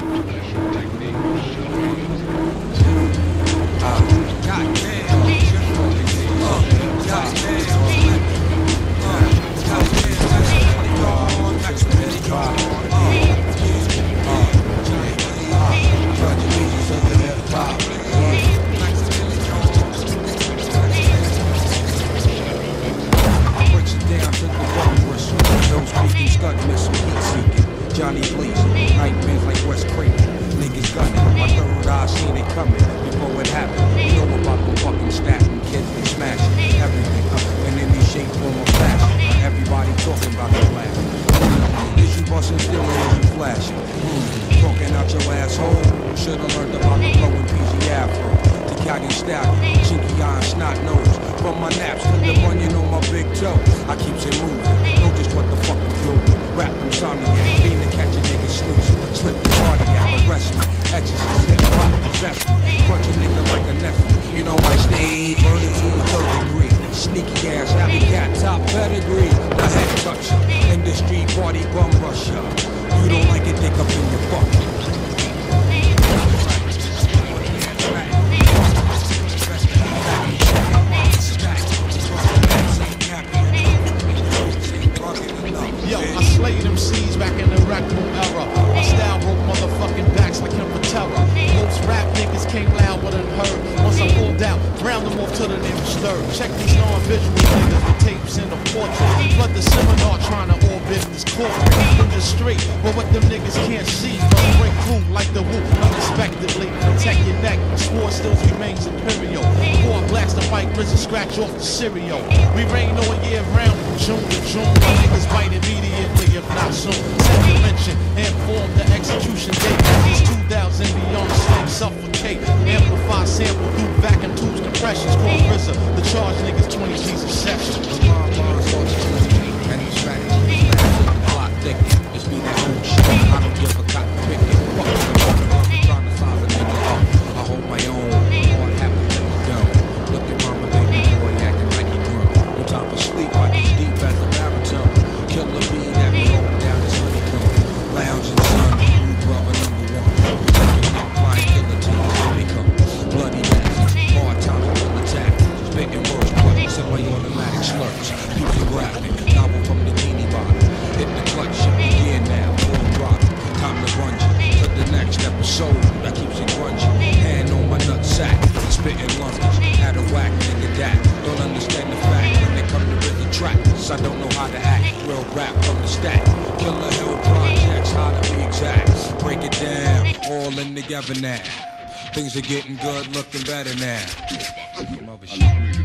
Johnny blazing, nightmares like West Craven. Niggas gunning, my third eye seen it coming before it happened. You know about the fucking stacking, kids they smashing everything in any shape, form, or fashion. Everybody talking about the blast. Is you busting still or is you flashing? Talking out your asshole. Should've learned about the blowing PG afro. Italian style, cheeky eye and snot nose. From my naps to the bunion on my big toe, I keeps it moving. Know just what the fuck I'm doing. Rap insomniac, mean to catch a nigga snoozing. Slip the party out, arrest me. Exorcist, hip hop, possess me. Punch a nigga like a nephew. You know I stay burning to the third degree. Sneaky ass, happy cat, top pedigree. The head toucher, industry party bum rusher. You don't like it, dick up in your fuck. Yo, I slayed them C's back in the rap room era. My style broke motherfucking backs like him for terror. Most rap niggas came loud but unheard. Once I pulled out, round them off to the nearest third. Check these non-visual niggas, the tapes in the portrait. Flood the seminar trying to all business corporate. From the street, but what them niggas can't see. Must break through like the whoop unexpectedly. Protect your neck, swore still remains imperial. Before I blast the mic, Rich and scratch off the cereal. We rain all year round from June to June. My niggas bite immediately, if not soon. Second mention, inform the execution date. These 2,000 beyond slang suffocate. Amplify sample through vacuum tubes, compressions. Call RZA, the charge niggas 20 G's a session. And these fat plot thick. It's me that old shit. I don't give a cotton picking. Fuck the trying to size a nigga up. I hold my own. What happened to me down? Look at mama baby boy acting like he grown. No time for sleep like he's deep as a baritone. Killer bee that be rolling down his honeycomb. Lounge in the sun, new brother number one. Taking up flying killer to the honeycomb. Bloody mess, hard times will attack. Spitting words, buttons in my automatic slurs. Music graphic, novel from the genie bottle. Hit the clutch, yeah now, full throttle. Time to run you to the next episode that keeps it grungy. Hand on my nut sack, spitting lunges. Had a whack nigga that don't understand the fact when they come to rhythm tracks. I don't know how to act, real rap from the stack. Killer Hill projects, how to be exact. Break it down, all in together now. Things are getting good, looking better now. Some other shit.